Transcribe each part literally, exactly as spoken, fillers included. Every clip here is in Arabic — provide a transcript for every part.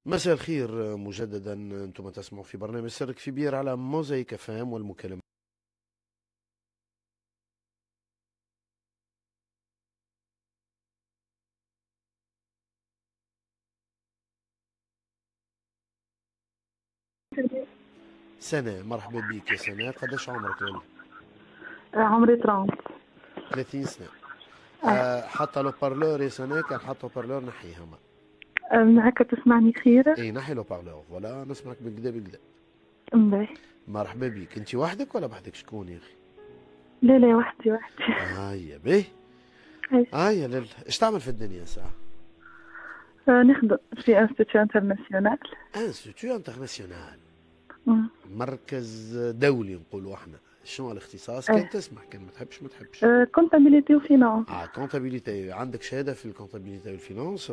مساء الخير مجددا. انتم تسمعوا في برنامج سرك في بير على موزايك فام والمكالمة. سناء، مرحبا بك يا سناء. قداش عمرك لله؟ عمري ثلاثين. ثلاثين سنة. اه أه حتى لو بارلور يا سناء، كان حتى لو بارلور نحيها ما. معك تسمعني خير؟ اي نحي لو بارلور ولا نسمعك بكدا بكدا. باهي. مرحبا بك. انت وحدك ولا بحدك شكون يا اخي؟ لا لا، وحدي وحدي. اه يا بيه. عايش. اه يا لل، ايش تعمل في الدنيا ساعة؟ آه نخدم في انستيتيو انترناسيونال. انستيتيو انترناسيونال، أمم. مركز دولي نقولوا احنا. شنو الاختصاص؟ كان ايه. تسمح، كان ما تحبش ما تحبش. آه كونتابيليتي وفينانس. اه كونتابيليتي. عندك شهاده في الكونتابيليتي والفينانس؟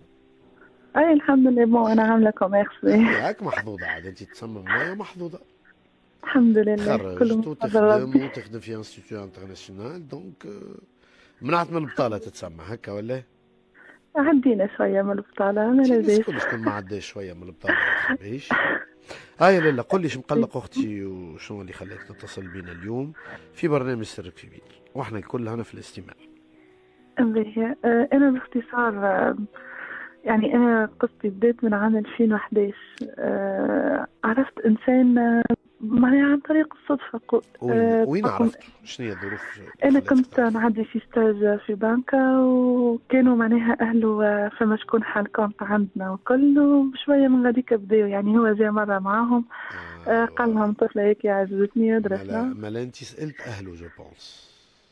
اي الحمد لله، بون انا عامله كوميرسي. اه ياك محظوظه عاد، انت تصمم معايا محظوظه. الحمد لله، كله من تخرجت فضل وتخدم ربي. وتخدم في انستيتيو انترناسيونال، دونك آه، منعت من البطاله تتسمى هكا ولا؟ عدينا شويه من البطاله، ما انت الناس لازمش. كل شكون ما عداش شويه من البطاله يا اخي باهيش. هاي لالا، قل لي شو مقلق اختي وشنو اللي خلاك تتصل بينا اليوم في برنامج سرك في بيت، واحنا الكل هنا في الاستماع. باهي. آه انا باختصار، آه يعني انا قصتي بدات من عام ألفين وحداش. آه عرفت انسان، آه معناها عن طريق الصدفه. قو- وين آه وين تقدم. عرفته؟ شنو هي الظروف اللي انا خلتك كنت تعرف؟ نعدي في ستاج في بنكة، وكانوا معناها اهله، آه، فما شكون حال كونت عندنا وكل، وبشويه من غاديك بداوا، يعني هو جا مره معاهم. آه، قال ايوا. لهم طفله هيك عجبتني مالا درسنا. مالا انت سألت اهله جو بونس؟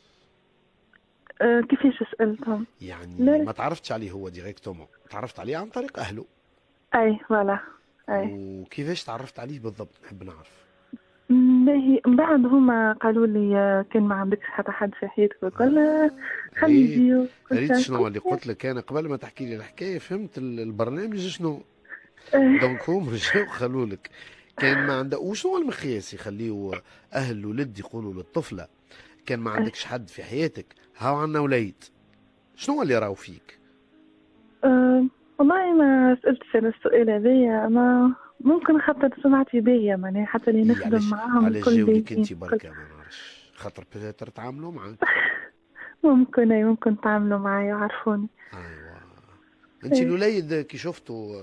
آه، كيفاش سالتهم؟ يعني لا. ما تعرفتش عليه هو ديريكتومون، تعرفت عليه عن طريق اهله. اي فوالا. اي. وكيفاش تعرفت عليه بالضبط نحب نعرف. م- باهي، من بعد هما قالوا لي، آه، كان ما عندكش حتى حد في حياتك وكل، آه، اه خلي ريت. يجي وكل ريت شيء. شنو اللي قلت قلت لك انا قبل ما تحكي لي الحكايه؟ فهمت ال- البرنامج شنو. آه، دونك هم رجعوا خلوا لك. كان ما عنده وشنو المقياس يخليه اهل الولد يقولوا للطفله كان ما آه، عندكش حد في حياتك هاو عنا وليد؟ شنو اللي راو فيك؟ أه والله ما سألتش أنا السؤال هذايا، ما ممكن خاطر سمعتي بيا، معناها حتى اللي اي نخدم علاش معاهم علاش الكل جاولك باهيين انت الكل. بركه؟ ما نعرفش، خاطر بيتر تعاملوا معك. ممكن، أي ممكن تعملوا معايا وعرفوني. ايوا. انت أي. الوليد كي شفتوا،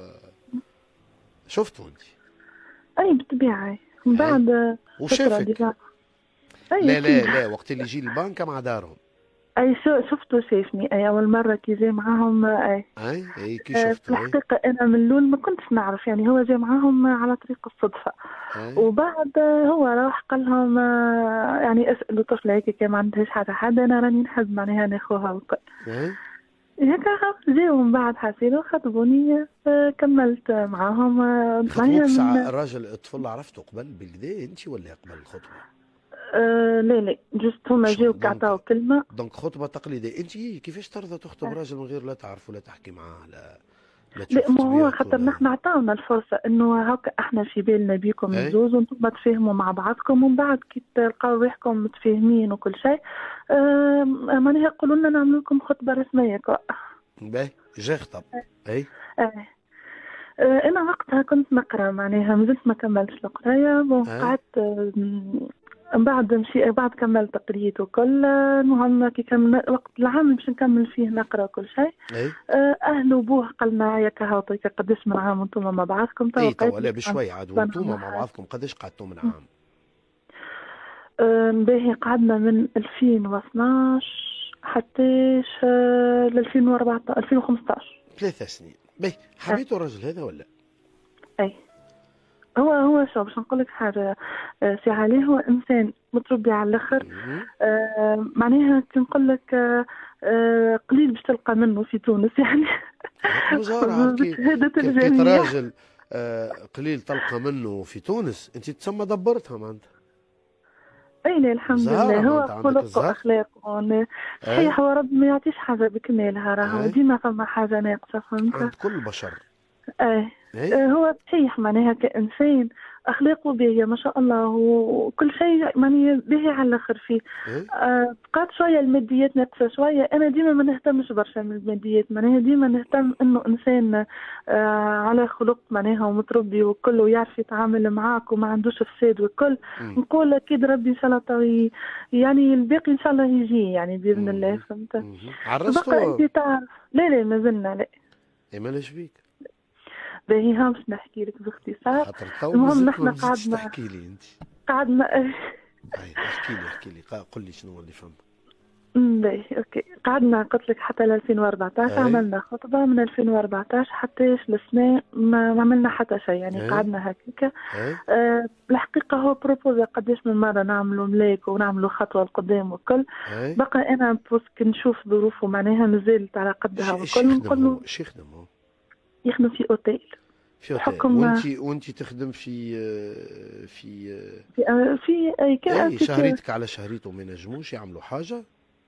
شفتوا انت؟ أي بالطبيعة. من اي بعد فترة وشافك؟ ديجا. أي لا أكيد. لا لا، وقت اللي يجي البنكة مع دارهم. أي شو شفته شافني، أي أول مرة كي جاي معاهم. أي. اي اي كي أه، في شفتوا اي. الحقيقة أنا من الأول ما كنتش نعرف، يعني هو جاي معاهم على طريق الصدفة. اي وبعد هو راح قال لهم، آه، يعني اسألوا طفلة هيك كان ما عندهاش حتى حد، أنا راني نحب معناها ناخوها وكل. اي. هكا جاو من بعد حسينو خطبوني، آه، كملت معاهم، آه، خطبوك معناها ساعة من. الراجل الطفل عرفته قبل بالكدا انت ولا قبل الخطبة؟ آه لا لا، جست هما جاو شغل كعطاو دونك. كلمة. دونك خطبة تقليدية. انت كيفاش ترضى تخطب آه. راجل من غير لا تعرف ولا تحكي معاه، لا لا لا، تشوف ما هو طبيعته خاطر لا؟ نحن عطاونا الفرصة انه هكا احنا في بالنا بيكم اي الزوز، وانتم تفاهموا مع بعضكم، ومن بعد كي تلقاو روحكم متفاهمين وكل شيء، آه معناها يقولوا لنا نعمل لكم خطبة رسمية كوا. باهي جا خطب. اي آه. آه، أنا وقتها كنت نقرا، معناها مازلت ما كملتش القراية، بون اي قعدت، آه، من بعد مشي بعد كملت قريت وكل، آه، المهم كي كان وقت العام اللي باش نكمل فيه نقرا كل شيء. اي. آه، أهله وبوه قالنا ياك هاو ياك قداش من عام وانتم مع بعضكم، تو اي لقيت توا لا لك عام بشوي عاد، سنة وانتوما ولا مع حاجة. بعضكم قداش قعدتوا من عام؟ آه، باهي قعدنا من ألفين واثناش حتى ل ألفين وأربعطاش ألفين وخمسطاش. ثلاثة سنين. باهي أي. حبيتوا الرجل هذا ولا؟ أي. هو هو شو باش نقول لك حاجه، آه، سي علي هو انسان متربي على الاخر. مم. آه، معناها كي نقول لك، آه، آه، قليل باش تلقى منه في تونس يعني. بزار عاد كي بشهاده كي لقيت الجميع. راجل آه، قليل تلقى منه في تونس، انت تسمى دبرتها معناتها. اي لا الحمد زهرة لله، هو معناتها عندك خلق الزهر. واخلاق ون- اي صحيح، هو ربي ما يعطيش حاجه بكمالها، راهو اي. ديما فما حاجه ناقصه، فهمت. عند كل البشر. ايه. اي آه، هو صحيح معناها كإنسان أخلاقه باهية ما شاء الله، وكل شيء يعني باهي على الآخر فيه. اي آه، بقات شوية الماديات ناقصة شوية. أنا ديما ما نهتمش برشا من الماديات، معناها ديما نهتم إنه إنسان آه على خلق معناها ومتربي وكله يعرف يتعامل معاك وما عندوش فساد والكل. مم. نقول أكيد ربي إن شاء الله طوي، يعني الباقي إن شاء الله يجي يعني بإذن الله. مم. فهمت؟ مم. بقى عرستو؟ أنت تعرف. لا لا ما زلنا لا. اي مالاش بيك؟ باهي ها باش نحكي لك باختصار. خاطر تو المهم مازلت ما نحن بديتش قعدنا تحكي لي انت. قعدنا اي احكي لي احكي لي قا- قل لي شنو اللي فهم. أمم، باهي اوكي. قعدنا قلت لك حتى ل ألفين وأربعطاش اي عملنا خطبة، من ألفين وأربعطاش حتى السنة ما ما عملنا حتى شيء يعني اي قعدنا هكاك. اي أه الحقيقة هو بروبوزا قداش من مرة نعملوا ملاك ونعملوا خطوة لقدام والكل. اي بقى أنا بوسك نشوف ظروفه معناها مازالت على قدها ايش والكل، يخدم نقول هو؟ له ايش يخدم هو؟ يخدم في أوتيل. في اوتيل. بحكم وانت وانت تخدم في في في آه، في أي اي كان شهريتك على شهريته ما ينجموش يعملوا حاجه؟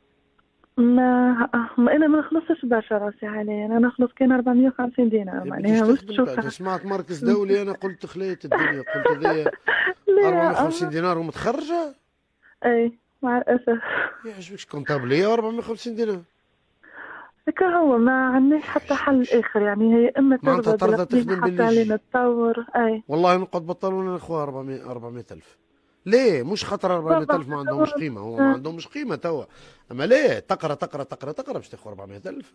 ما, ما انا ما نخلصش برشا راسي حاليا. انا نخلص كان أربعمية وخمسين دينار يا بديش معناها مش تخدم تشوفها. تا- سمعت مركز دولي انا قلت خليت الدنيا قلت هذايا لا أربعمائة وخمسين أما دينار ومتخرجه. اي مع الاسف. يعجبكش كونتابلية أربعمائة وخمسين دينار؟ هكا هو ما عندناش حتى حل يعجبكش اخر يعني. هي اما معناتها ترضى ترضى بالقديم تخدم حتى باللي علينا يجي. تطور. اي والله نقعد بطلوا لنا اخويا أربعمائة أربعمائة ألف. ليه؟ مش خاطر أربعمائة طبعا ألف ما عندهمش تطور. قيمة، هو ما آه، عندهمش قيمة توا. أما ليه؟ تقرا تقرا تقرا تقرا باش تاخذ أربعمائة ألف.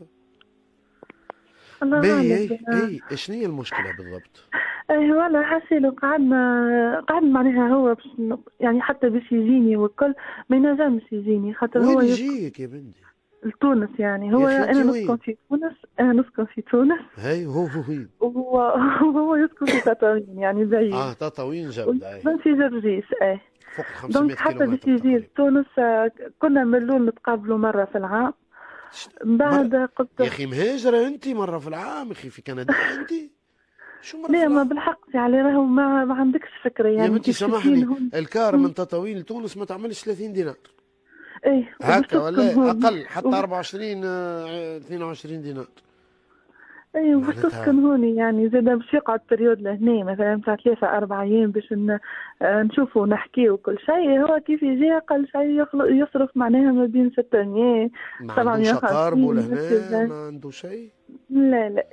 الله باهي غالب. أي آه. أي إيش هي المشكلة بالضبط؟ اي والله حسيلو قعدنا قعدنا معناها هو باش ن- يعني حتى باش يجيني والكل ما ينجمش يجيني خاطر وين هو يسكن يجيك يا بنتي؟ لتونس. يعني يا هو أخي أنت انا نسكن وين؟ في تونس. انا نسكن في تونس هاي هو هو وين؟ وهو وهو يسكن في تطاوين يعني بعيد. آه تطاوين جبدة أي ويسكن في جرجيس. ايه. فوق دونك خمسمائة حتى باش كيلومتر يجي تقريبا. لتونس آه، كنا نملون نتقابلوا مرة في العام. من مرة بعد يا قلت أخي مهاجرة أنت مرة في العام يا أخي في كندا أنت؟ شو مرة في ليه ما العام؟ بالحق يعني راهو ما, ما عندكش فكرة يا يعني بنتي كيف تجين سامحني هون. الكار مم. من تطاوين لتونس ما تعملش ثلاثين دينار ايه وباش هكا تسكن ولا هون. اقل حتى أربعة وعشرين آه، اثنين وعشرين دينار ايه وباش معناتها. تسكن هوني يعني زاد باش يقعد بريود لهنا مثلا متاع ثلاثة أربع أيام باش ن- آه، نشوفوا ونحكيوا وكل شيء. هو كيف يجي أقل شيء يخل- يصرف معناها ما بين ستمية ما سبعمية عندوش اقاربه وخمسين لهنا هكذا. ما عنده شيء. لا لا.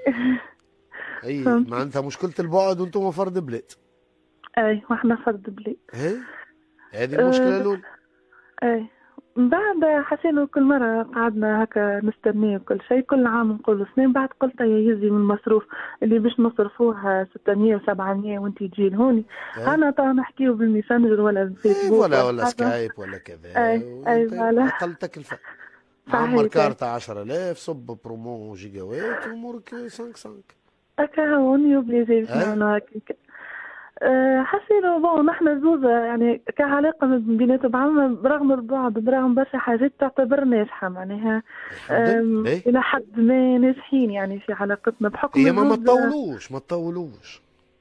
اي فهمت. معناتها مشكلة البعد وانتم فرد بلاد. اي واحنا فرد بلاد. هي هذه المشكلة أه. الأولى. اي من بعد حسينا كل مرة قعدنا هكا نستنى كل شيء. كل عام نقول سنين بعد قلت يا يزي من المصروف اللي باش نصرفوها ستمية وسبعمية وانت تجي لهوني. هي انا طبعا نحكيو بالميسنجر ولا إيه الفيسبوك ولا ولا ولا حاجة. سكايب ولا كذا اي اي وانت فوالا. اقل تكلفة. عمر صحيح. كارت عشرة آلاف صب برومو جيجاوات وامورك خمسة خمسة. هكا هو يوبليزي باش اي نعملو هكاك. أه حسينا بون نحن زوز يعني كعلاقة من بينات بعضنا برغم البعد برغم برشا حاجات تعتبر ناجحة معناها. الحمد لله. باهي إلى حد ما ناجحين يعني في علاقتنا بحكم هي ما ما الزوز. تطولوش ما تطولوش.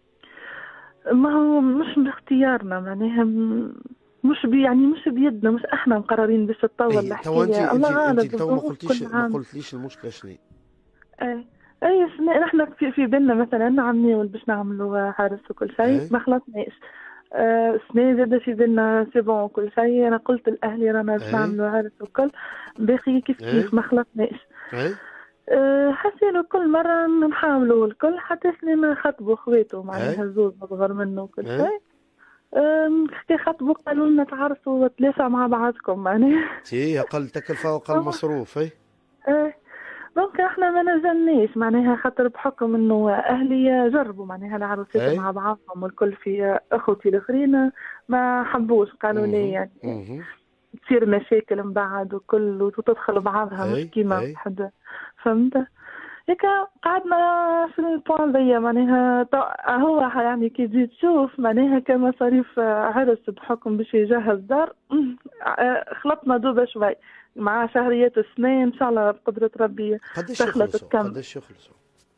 ما هو مش باختيارنا معناها م- مش بي يعني مش بيدنا. مش احنا مقررين باش تطور اي تو انت الحكاية. انت الله انت غالب تو ما الظروف قلتليش كل ما عام. قلتليش المشكلة شنو. اي اي سنة نحن في, في بالنا مثلا عمي باش نعملوا حارس وكل شيء اي ما خلصناش. آه سنة زاد في بالنا سي بون وكل شيء. انا قلت لاهلي رانا باش اي نعملوا عرس وكل باقي كيف اي كيف ما خلصناش. اي أه حسينا كل مرة نحاولوا الكل حتى سلينا خطبوا خويته اي معناها زوز أصغر منه وكل اي شيء. أم، كي خطبوا قالوا لنا تعرسوا ثلاثة مع بعضكم معناها. تي اقل تكلفة واقل مصروف. اي ايه دونك احنا ما نزلناش معناها خاطر بحكم انه اهلي جربوا معناها العروسات اي مع بعضهم والكل في اخوتي الاخرين ما حبوش. قالوا لي اها يعني اها تصير مشاكل من بعد وكل وتدخل بعضها مش اي كيما اي واحد. فهمت. هيك قعدنا في البوان ذي معناها طا- هو يعني كي تجي تشوف معناها كمصاريف عرس بحكم باش يجهز دار. خلطنا دوبة شوي مع شهريات السنة إن شاء الله بقدرة ربي قداش دخلت يخلصوا تكمل. قداش يخلصوا؟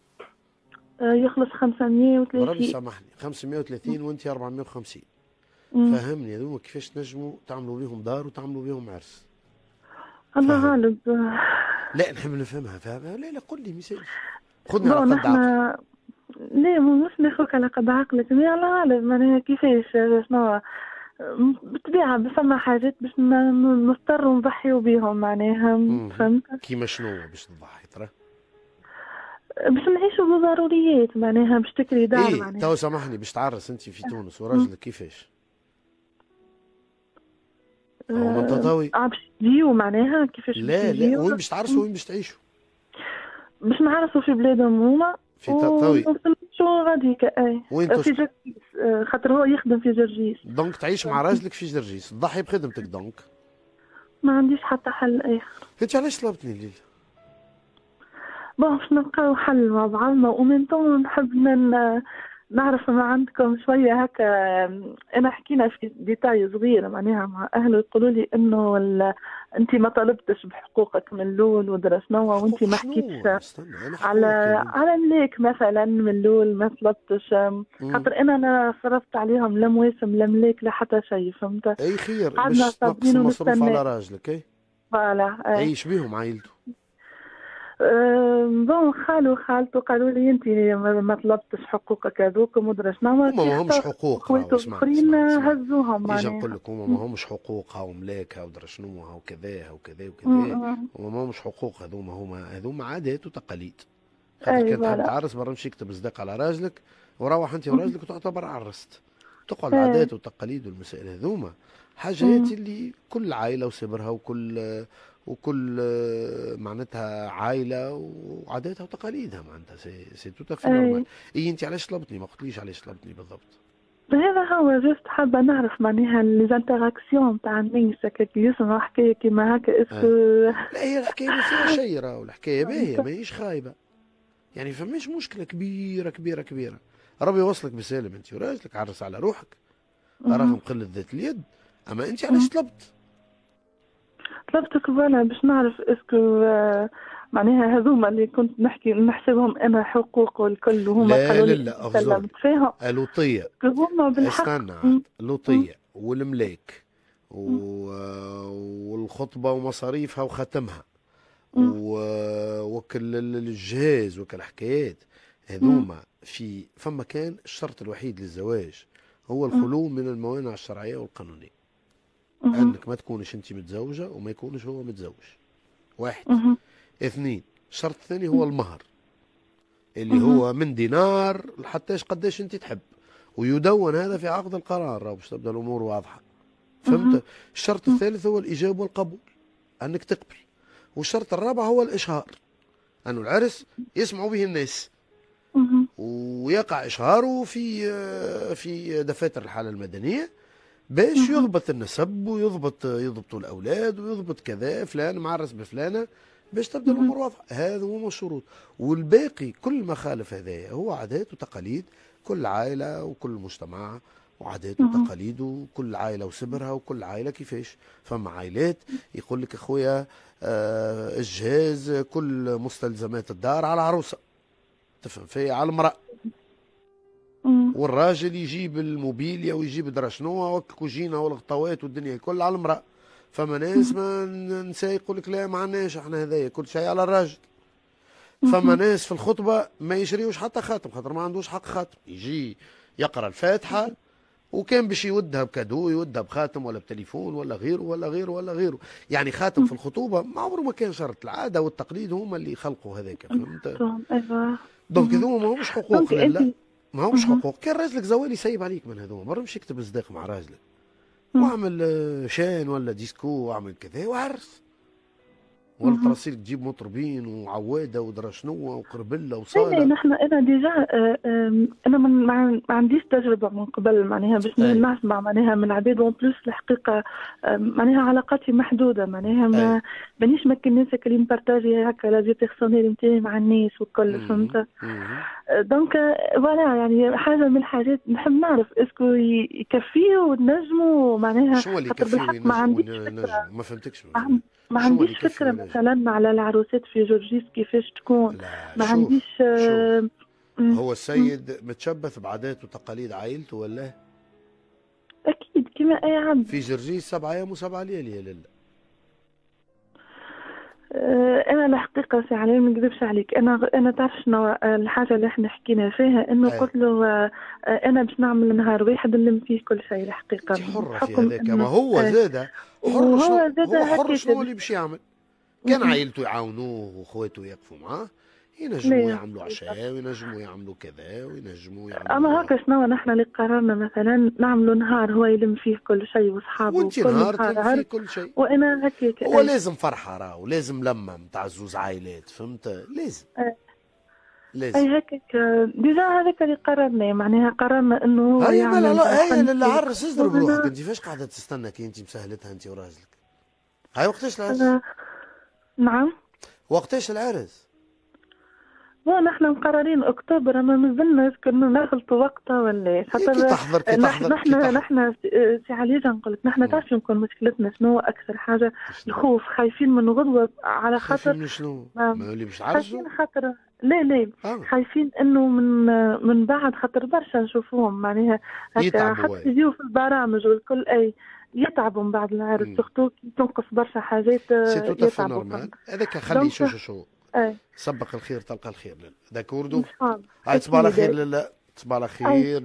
يخلص خمسمية بربي وثلاثين. سامحني خمسمائة وثلاثين وانت أربعمائة وخمسين. أمم. فهمني هذوما كيفاش تنجموا تعملوا بهم دار وتعملوا بهم عرس؟ الله فهم. غالب. لا نحب نفهمها فاهمها. لا لا قل لي مثال خذني بون على قد عقل. نحنا لا مش ناخذك على قد عقلك، هي على غالب معناها كيفاش شنو بالطبيعة. بس فما حاجات باش ن- نضطر نضحيو بيهم معناها، مهم. فهمت؟ كيما شنو باش تضحي ترى؟ باش نعيشوا بالضروريات معناها، باش تكري دار ايه معناها. تو سامحني، باش تعرس انت في تونس مم. وراجلك كيفاش؟ هو من آه، تطاوي. آه، باش تجيو معناها كيفاش باش لا لا، يجيو. وين باش تعرسوا وين باش تعيشوا؟ باش نعرفوا في بلادهم هما في تطاوي. ونمشوا غاديك. اي وين في تسكن؟ جرجيس، آه، خاطر هو يخدم في جرجيس. دونك تعيش مع راجلك في جرجيس، تضحي بخدمتك دونك. ما عنديش حتى حل اخر. انت علاش طلبتني الليل؟ بون باش نلقاو حل مع بعضنا، ومن طون نحب ن- نعرف ما عندكم شوية هكا. أنا حكينا في ديتاي صغير معناها مع أهله، يقولوا لي إنه ال- أنت ما طلبتش بحقوقك من الأول ودرا شنو، وأنت حقوق ما حكيتش شنو؟ استنى، انا على حقوق يا ليل. على ملاك مثلا من الأول ما طلبتش. مم. خاطر أنا أنا صرفت عليهم لا مواسم لا ملاك لا حتى شيء، فهمت؟ اي خير قعدنا باش تنقص صابرين المصروف ونستنى. على راجلك. اي فوالا. عيش بيهم عائلته. أه بون خالو خالته قالوا لي انت ما ما طلبتش حقوقك هذوك ومدري شنو، هما كي ما همش اختار حقوق، راهو خواتو اسمعني الاخرين اسمعني اسمعني. هزوهم يجي نقول معناها. لك هما م- ما همش حقوق، هاو ملاك، هاو درا شنو، هاو كذا هاو كذا م- وكذا. م. هما ما همش حقوق، هذوما هما هذوما عادات وتقاليد. خاطر اي كان تحب فوالا. تعرس برا مشي يكتب صداق على راجلك، وروح انت وراجلك وتعتبر عرست. تقعد اي. العادات والتقاليد والمسائل هذوما حاجات م- اللي كل عائله وصبرها، وكل وكل معناتها عائله وعاداتها وتقاليدها، معناتها سي سي تو افي نورمال. اي. اي انت علاش طلبتني؟ ما قلتليش علاش طلبتني بالضبط. هذا هو جست حابة نعرف معناها لي زانتراكسيون تاع الناس هكا كي يسمعوا حكاية كيما هكا اسكو. آه. لا هي الحكايه ما فيها شيء، راهو الحكايه باهيه ماهيش خايبه. يعني فماش مشكله كبيره كبيره كبيره. ربي يوصلك بسالم انت وراجلك، عرس على روحك رغم قله ذات اليد. اما انت علاش طلبت؟ طلبتك فوالا باش نعرف اسكو آه، معناها هذوما اللي كنت نحكي نحسبهم انا حقوق والكل، وهما لا قالوا لا لي لا انت اغزرني. سلمت فيهم. اللوطيه. هما بالحق. استنى عاد. م- م- اللوطيه والملاك و... والخطبه ومصاريفها وختمها م- وكل الجهاز وكل الحكايات هذوما. في فما كان الشرط الوحيد للزواج هو م- الخلو من الموانع الشرعيه والقانونيه. م- انك ما تكونش انت متزوجه وما يكونش هو متزوج. واحد. م- اثنين، الشرط الثاني هو م- المهر اللي م- هو من دينار لحتىش قداش انت تحب، ويدون هذا في عقد القرار راهو باش تبدا الامور واضحه. م- فهمت؟ الشرط الثالث هو الاجابه والقبول، انك تقبل. والشرط الرابع هو الاشهار، انه العرس يسمعوا به الناس م- ويقع اشهاره في في دفاتر الحاله المدنيه باش يضبط النسب ويضبط يضبطوا الاولاد ويضبط كذا فلان معرس بفلانه باش تبدا الامور واضحه. هذا هو الشروط. والباقي كل ما خالف هذايا هو عادات وتقاليد كل عائله وكل مجتمع، وعادات م- وتقاليد وكل عائله وسبرها، وكل عائله كيفاش. فما عائلات يقول لك اخويا آه الجهاز كل مستلزمات الدار على العروسه، تفهم فيا، على المراه. م- والراجل يجيب الموبيليا ويجيب درا شنو والكوجينه والغطاوات والدنيا الكل على المراه. فما ناس ما نساء يقول لك لا ما عندناش احنا هذايا كل شيء على الراجل. فما ناس في الخطبه ما يشريوش حتى خاتم خاطر ما عندوش حق خاتم، يجي يقرا الفاتحه وكان باش يودها بكادو يودها بخاتم ولا بتليفون ولا غيره ولا غيره ولا غيره. يعني خاتم في الخطوبه ما عمره ما كان شرط، العاده والتقليد هما اللي خلقوا هذاك، فهمت؟ ايوه. دونك هذوما ما همش حقوق دونك لله، انت. ما همش حقوق. كان راجلك زوالي يسيب عليك من هذوما، برا مش يكتب صداق مع راجلك واعمل آه، شان ولا ديسكو واعمل كذا وعرس، ولا تراسيلك تجيب مطربين وعواده ودرا شنو وقربله لا وصاله. نحن انا ديجا آه، آم، انا من ما ما عنديش تجربه من قبل معناها باش اي نسمع معناها من عباد، وان بلوس الحقيقه آم، معناها علاقاتي محدوده معناها اي. ما مانيش مكن الناس اللي مبارتاجي هكا لا في بيرسونيل نتاعي مع الناس والكل، مم. فهمت؟ مم. آه، دونك آه، فوالا يعني حاجه من الحاجات نحب نعرف اسكو ي- يكفيه ونجموا معناها. شو اللي خاطر يكفي بالحق ما وينجم عنديش فكره. وينجم؟ ما فهمتكش. ما عن- ما شو اللي عنديش يكفي فكره وينجم؟ مثلا على العروسات في جورجيس كيفاش تكون. لا ما شوف عنديش شوف آه، م- هو م. السيد متشبث بعادات وتقاليد عائلته ولا؟ أكيد كما أي عبد. في جرجيس سبعة أيام وسبعة ليالي يا لله. آه، انا الحقيقه سي علي ما نكذبش عليك، انا انا تعرف شنو آه، الحاجه اللي احنا حكينا فيها، انه اي قلت له آه، آه، انا باش نعمل نهار واحد نلم فيه كل شيء الحقيقه، انت حرة في بحكم هذاك، ما انه هو آه، زاده حر. شنو وهو زاد هو حر، هكاك شنو باش اللي باش يعمل؟ م- كان م. عائلته يعاونوه واخواته يقفوا معاه، ينجموا لا يعملوا عشاء وينجموا يعملوا كذا وينجموا اما يعملوا. هكا شنو نحن اللي قررنا مثلا نعملوا نهار هو يلم فيه كل شيء واصحابه وانت وكل نهار نهار تلم فيه عرس، كل شيء. وانا هكاك هو اي لازم فرحة راهو، لازم لمة متاع زوز عائلات، فهمت؟ لازم اي لازم. اي هكاك ديجا هذاك اللي قررناه، معناها قررنا انه هو هيا مالها، يعمل لا هيا حنة للعرس اضرب روحك، وانا انت فاش قاعدة تستنى كي انت مسهلتها انت وراجلك؟ هاي وقتاش العرس؟ آه نعم. وقتاش العرس؟ ونحن مقررين اكتوبر، اما مازلنا كنا ناخذ وقتها ولا إيه، كي خاطر تحضر كي نحن تحضر كي نحن تحضر. نحن سي علي نقول لك، نحن مم. تعرف شنو نكون مشكلتنا شنو اكثر حاجه؟ شنو؟ الخوف، خايفين من غدوه على خايفين خاطر من شنو؟ ما ما اللي باش عرسوا؟ خايفين خاطر لا لا اه خايفين انه من من بعد خاطر برشا نشوفوهم معناها هكا يتعبوا حتى واي. يجيو في البرامج والكل اي يتعبوا من بعد العرس، مم. سورتو كي تنقص برشا حاجات سي آه، تو افي يتعبوا نورمال، فهمت. هذاك خلي دونك شو شو شو اي سبق الخير تلقى الخير، لا هذاك وردو. ان شاء الله هاي تصبح على اكيد خير، اي لا تصبح على أي. خير.